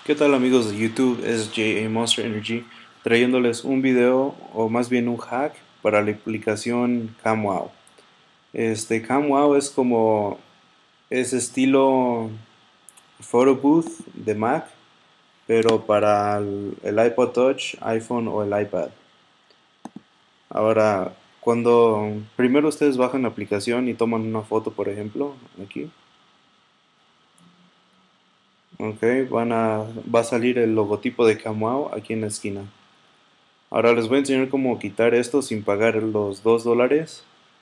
¿Qué tal amigos de YouTube? Es J.A. Monster Energy trayéndoles un video o más bien un hack para la aplicación CamWow. CamWow es estilo Photo Booth de Mac, pero para el iPod Touch, iPhone o el iPad. Ahora, cuando primero ustedes bajan la aplicación y toman una foto, por ejemplo, aquí, ok, va a salir el logotipo de CamWow aquí en la esquina. Ahora les voy a enseñar cómo quitar esto sin pagar los $2.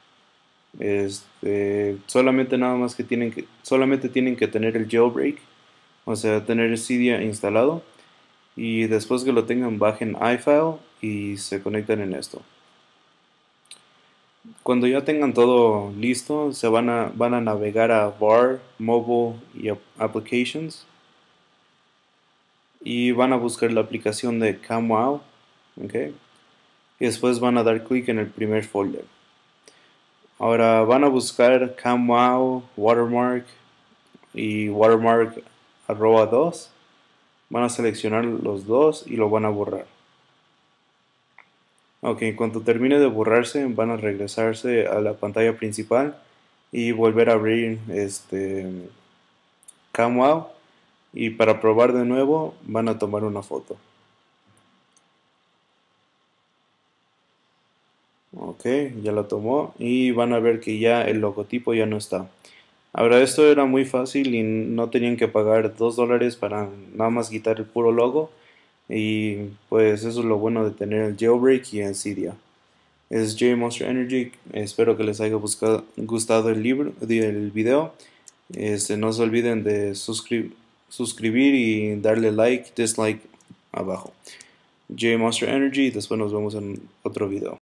Solamente nada más que solamente tienen que tener el jailbreak, o sea, tener el Cydia instalado. Y después que lo tengan, bajen iFile y se conectan en esto. Cuando ya tengan todo listo, van a navegar a Bar, Mobile y Applications. Y van a buscar la aplicación de CamWow. ¿Ok? Y después van a dar clic en el primer folder. Ahora van a buscar CamWow, Watermark y Watermark @2. Van a seleccionar los dos y lo van a borrar. Ok, en cuanto termine de borrarse, van a regresarse a la pantalla principal y volver a abrir CamWow. Y para probar de nuevo, van a tomar una foto. Ok, ya la tomó y van a ver que ya el logotipo ya no está. Ahora esto era muy fácil y no tenían que pagar $2 para nada más quitar el puro logo. Y pues eso es lo bueno de tener el jailbreak y el Cydia. Es J Monster Energy. Espero que les haya gustado el video. No se olviden de suscribir y darle like, dislike abajo. J Monster Energy. Después nos vemos en otro video.